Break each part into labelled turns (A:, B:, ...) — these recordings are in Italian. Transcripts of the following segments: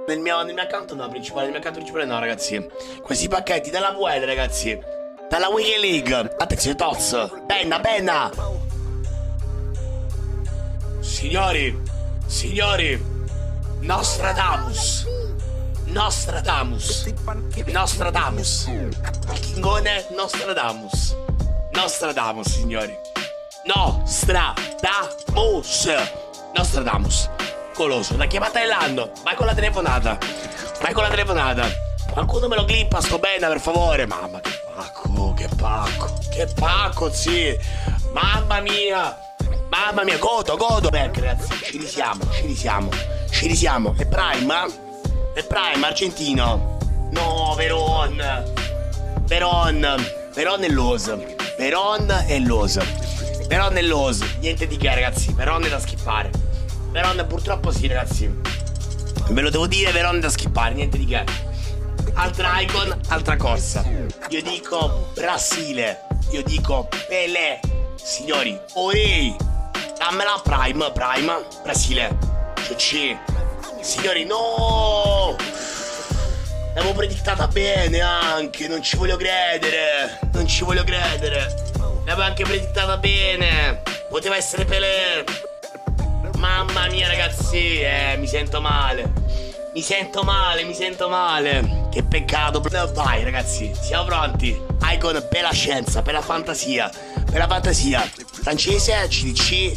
A: nel mio account no, principale, nel mio account principale no, ragazzi. Questi pacchetti dalla VL, ragazzi. Dalla Weekend League. Attenzione, Toz. Penna, penna. Signori, signori. Nostradamus. Nostradamus. Nostradamus. Il kingone Nostradamus. Nostradamus, signori. Nostradamus. Nostradamus. Coloso, la chiamata dell'anno. Vai con la telefonata. Vai con la telefonata. Qualcuno me lo clippa sto bene, per favore. Mamma, che pacco, che pacco. Che pacco, sì. Mamma mia. Mamma mia, godo, godo. Beh, ragazzi, ci risiamo, ci risiamo. Ci risiamo. È Prime, eh? È Prime, argentino. No, Veron. Veron. Veron e Los. Veron e Los. Veron e Los. Niente di che, ragazzi. Veron è da skippare. Veron purtroppo sì, ragazzi. Ve lo devo dire, Veron è da skippare. Niente di che. Altra icon, altra corsa. Io dico Brasile. Io dico Pelé. Signori, oi. Dammela Prime, Prime. Brasile. C. Signori, no. L'avevo predittata bene anche. Non ci voglio credere. Non ci voglio credere. L'avevo anche predittata bene. Poteva essere Pelé. Mamma mia, ragazzi. Mi sento male. Mi sento male, mi sento male. Che peccato. Vai, ragazzi, siamo pronti. Icon per la scienza, per la fantasia. Per la fantasia. Francese, CDC.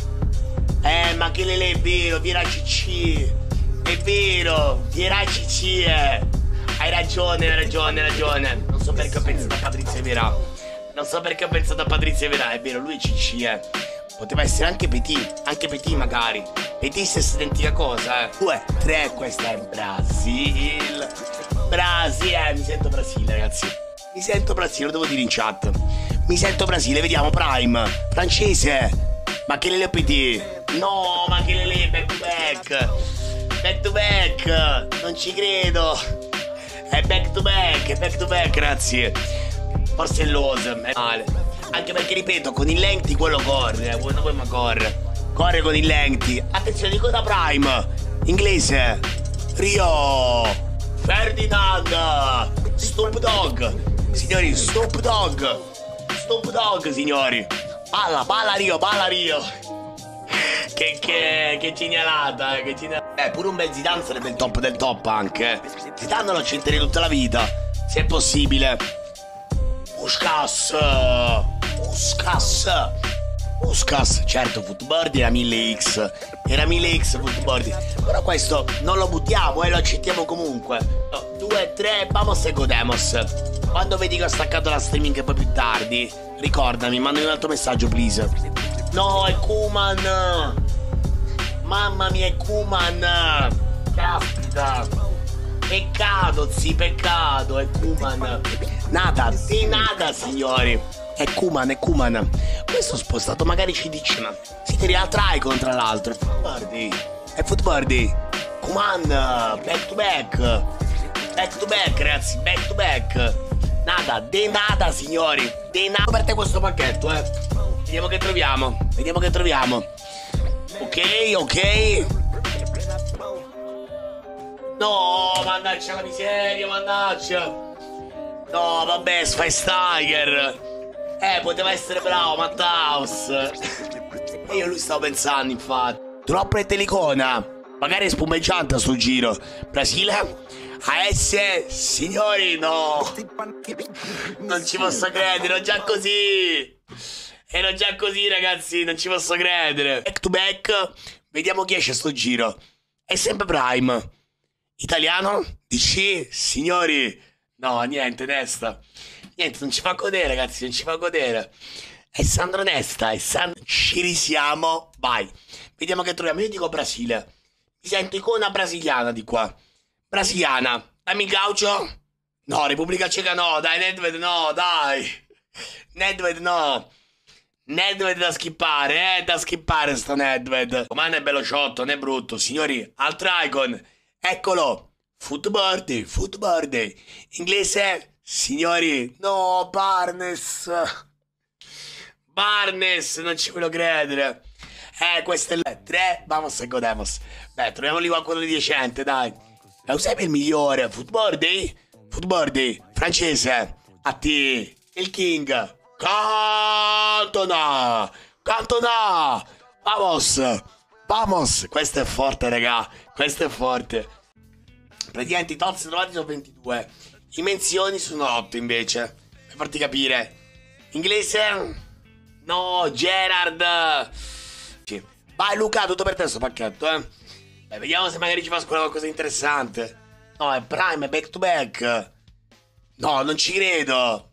A: Ma che lele è vero, Vieira CC. È vero, Vieira CC. Hai ragione, hai ragione, hai ragione. Non so perché ho pensato a Patrizia Vieira. Non so perché ho pensato a Patrizia Vieira. È vero, lui è CC, Poteva essere anche Petit magari. Petit stessa identica cosa, 2, 3, questa è Brasil. Brasile, mi sento Brasile, ragazzi. Mi sento Brasile, lo devo dire in chat. Mi sento Brasile, vediamo, Prime. Francese. Ma che le Petit. No, ma che le back to back. Back to back. Non ci credo. È back to back, ragazzi. Forse è Los, è male. Anche perché, ripeto, con i lenti quello corre, ma corre. Corre con i lenti. Attenzione, di coda Prime. Inglese. Rio. Ferdinand. Snoop Dogg. Signori, Snoop Dogg. Snoop Dogg, signori. Balla Rio, balla Rio. Che genialata, che genialata. Pure un bel Zidane sarebbe il top del top anche. Zidane lo accetterei tutta la vita, se è possibile. Puskas, certo, Footboard era 1000x. Era 1000x Footboard. Però questo non lo buttiamo e lo accettiamo comunque. 2, 3, vamos e godemos. Quando vedi che ho staccato la streaming poi più tardi, ricordami, mandami un altro messaggio, please. No, è Koeman. Mamma mia, è Koeman. Caspita. Peccato, sì, peccato, è Koeman. Nada, di nada, signori. È Koeman, è Koeman. Questo spostato magari ci dice, ma si tira la icon tra l'altro. È Footboard. Koeman, back to back. Back to back, ragazzi, back to back. Nada, de nada, signori. De nada per te questo pacchetto, Vediamo che troviamo. Vediamo che troviamo. Ok. No, mannaggia la miseria, mannaggia. No, vabbè, Schweinsteiger. Poteva essere bravo, Matthaus. E io lui stavo pensando, infatti. Troppo è telecona. Magari è spumeggiante a sto giro. Brasile. AS, signori, no. Non ci posso credere, ero già così. Ero già così, ragazzi, non ci posso credere. Back to back. Vediamo chi esce sto giro. È sempre Prime. Italiano? DC? Signori? No, niente, Nesta. Niente, non ci fa godere, ragazzi, non ci fa godere. È Sandro Nesta, è Sandro. Ci risiamo. Vai. Vediamo che troviamo. Io dico Brasile. Mi sento icona brasiliana di qua. Brasiliana. Dammi il gaucho. No, Repubblica Ceca no. Dai, Nedved no, dai. Nedved no. Nedved da skippare, da skippare sto Nedved. Com'è bello ciotto, non è brutto. Signori, altra icon. Eccolo. Footboard. Inglese. Signori. No, Barnes, non ci voglio credere. Questo è il 3. Vamos e godemos. Beh, troviamoli qualcuno di decente, dai. Eusebio è il migliore. Footboardi? Footboardi. Francese. A te. Il King. Cantona. Cantona. Vamos. Vamos. Questo è forte, raga. Questo è forte. Praticamente i tots trovati sono 22. I menzioni sono 8 invece. Per farti capire. Inglese? No, Gerard. Sì. Vai Luca, tutto per te sto pacchetto, Beh, vediamo se magari ci fa qualcosa di interessante. No, è Prime, è back to back. No, non ci credo.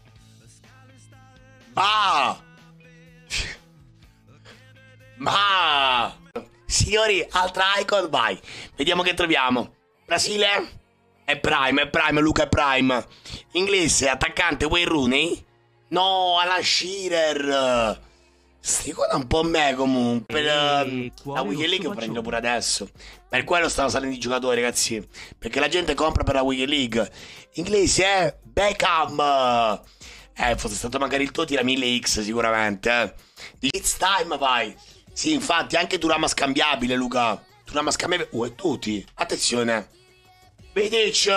A: Ma signori, altra icon, vai. Vediamo che troviamo. Brasile? È Prime, Luca è Prime. Inglese, attaccante, Wayne Rooney? No, Alan Shearer. Sti qua un po' me comunque. Per la Weekend League lo prendo pure adesso. Per quello stanno salendo i giocatori, ragazzi. Perché la gente compra per la Weekend League. Inglese, Beckham. Fosse stato magari il tuo tira 1000x sicuramente. It's time, vai. Sì, infatti, anche Turama scambiabile, Luca. Turama scambiabile. E tutti. Attenzione. Vidic,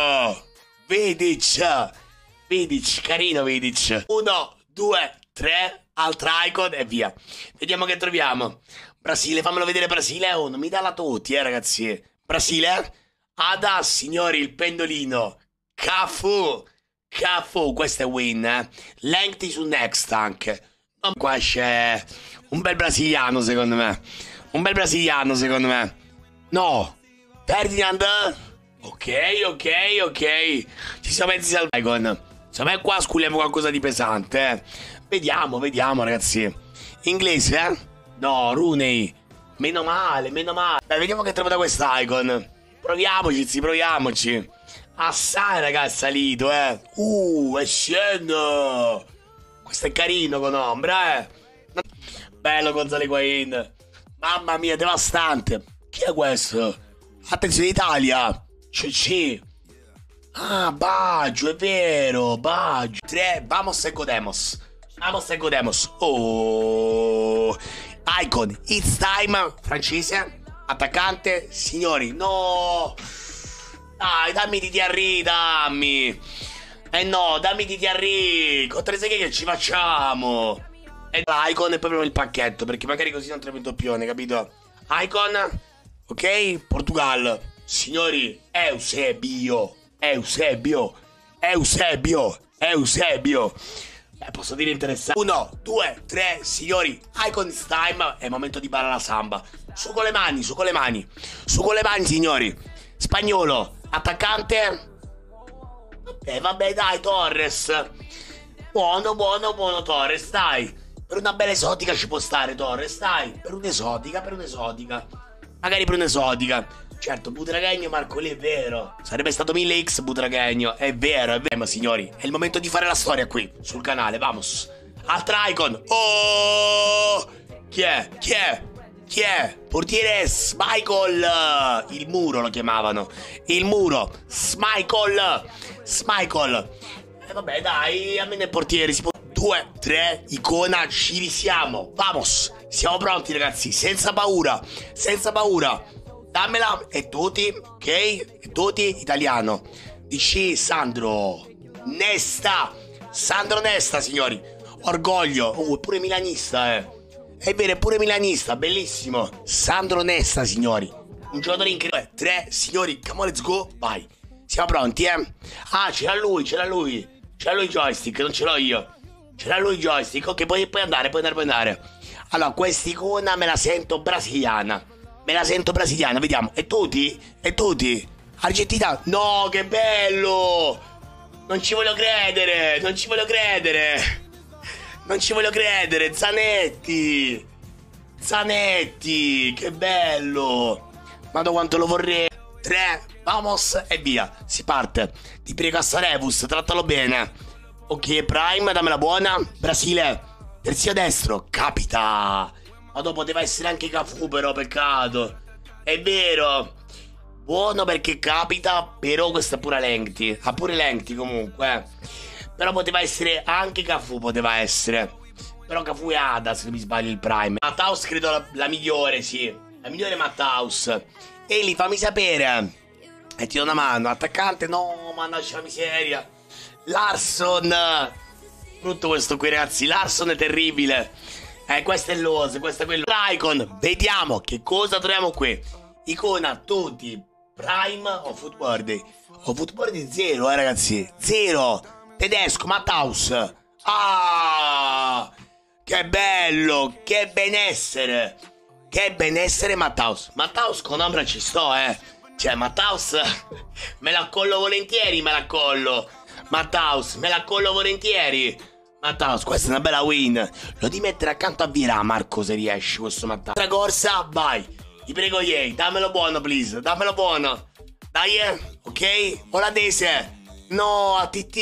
A: carino Vidic. 1, 2, 3, altra icon e via. Vediamo che troviamo. Brasile, fammelo vedere Brasile. Oh, non mi dà la tutti, ragazzi. Brasile. Ada, signori, il pendolino. Cafu, questo è win, Lengthy su next anche. Qua c'è un bel brasiliano, secondo me. No. Ferdinand. Ok. Ci siamo messi al icon. Secondo me qua sculiamo qualcosa di pesante, Vediamo, ragazzi. Inglese, No, Rooney. Meno male. Dai, vediamo che trovo da questa icon. Proviamoci. Assai, ragazzi, salito, è scendo. Questo è carino con ombra, Bello Gonzalo Higuain. Mamma mia, devastante. Chi è questo? Attenzione Italia. CC. Ah, Baggio, è vero, Baggio. 3, vamos e godemos. Oh. Icon, it's time. Francese. Attaccante. Signori, no. Dai, dammi di Thierry, dammi. No, dammi di Thierry. Con 3 seghe che ci facciamo? Icon è proprio il pacchetto, perché magari così non trovo il doppione, capito? Icon. Ok, Portugal. Signori, Eusebio. Posso dire interessante. 1, 2, 3, signori. Icon it's time. È il momento di ballare la samba. Su con le mani, signori. Spagnolo. Attaccante. Vabbè, dai, Torres. Buono, Torres, dai. Per una bella esotica ci può stare, Torres, dai. Per un'esotica. Magari per un'esotica. Certo, Butragueño, Marco lì, è vero. Sarebbe stato 1000x Butragueño. È vero. Ma signori, è il momento di fare la storia qui, sul canale, vamos. Altra icon. Oh! Chi è? Portiere Schmeichel. Il muro lo chiamavano. Schmeichel. Vabbè, dai, a me nel portiere si può. 2, 3, icona, ci risiamo. Vamos. Siamo pronti, ragazzi. Senza paura. Dammela. E tutti, ok? Italiano. DC Sandro Nesta, signori. Orgoglio. Oh, è pure milanista, È vero, è pure milanista, bellissimo. Sandro Nesta, signori. Un giocatore incredibile. 3, signori, come on, let's go. Vai. Siamo pronti, Ah, c'era lui. C'era lui joystick, non ce l'ho io. C'era lui joystick. Ok, puoi andare. Allora, quest'icona me la sento brasiliana. Vediamo. E tutti? Argentina. No, che bello. Non ci voglio credere. Zanetti, che bello. Madonna quanto lo vorrei. 3, vamos e via. Si parte. Ti prego, Assarevus, trattalo bene. Ok, Prime, dammela buona. Brasile, terzino destro, capita. Ma dopo poteva essere anche Cafu, però peccato. È vero. Buono perché capita, però questa è pure Lengthy. Ha pure Lengthy comunque. Però poteva essere anche Cafu, Però Cafu è Ada, se non mi sbaglio il Prime. Matthaus credo la migliore, sì. La migliore Matthaus. Eli, fammi sapere. E ti do una mano. Attaccante, no, mannaggia la miseria. Larson. Brutto questo qui, ragazzi. Larson è terribile. Questo è l'ose, questo è quello. Icon, vediamo che cosa troviamo qui. Icona, tutti. Prime o Footboard. O Footboard 0, ragazzi. 0. Tedesco, Matthaus. Ah, che bello, che benessere. Che benessere Matthaus. Matthaus con ombra ci sto, Cioè, Matthaus me la collo volentieri, me la collo. Matthaus, me la collo volentieri. Matthaus, questa è una bella win. Lo devi mettere accanto a Vira, Marco, se riesci, questo Matthaus. Altra corsa, vai. Ti prego, Yei, dammelo buono, please. Dammelo buono. Dai, ok? Olandese. No, ATT.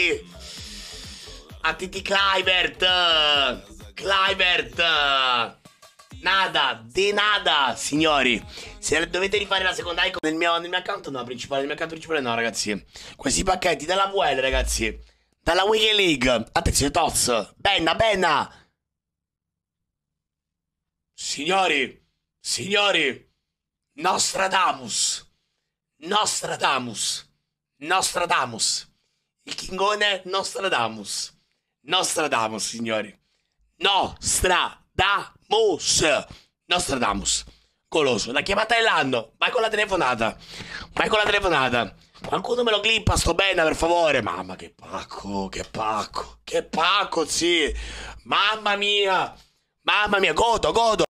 A: ATT Kluivert. Kluivert. Nada, de nada, signori. Se dovete rifare la seconda icon nel mio account, no, principale, nel mio account principale no, ragazzi. Questi pacchetti dalla VL, ragazzi. Dalla Weekend League. Attenzione, Toz. Benna, Benna. Signori. Signori. Nostradamus. Nostradamus. Nostradamus. Il kingone Nostradamus. Nostradamus, signori. Nostradamus. Nostradamus. Goloso. La chiamata dell'anno. Vai con la telefonata. Vai con la telefonata. Qualcuno me lo clippa sto bene, per favore. Mamma, che pacco, che pacco. Che pacco, sì. Mamma mia. Mamma mia, godo, godo.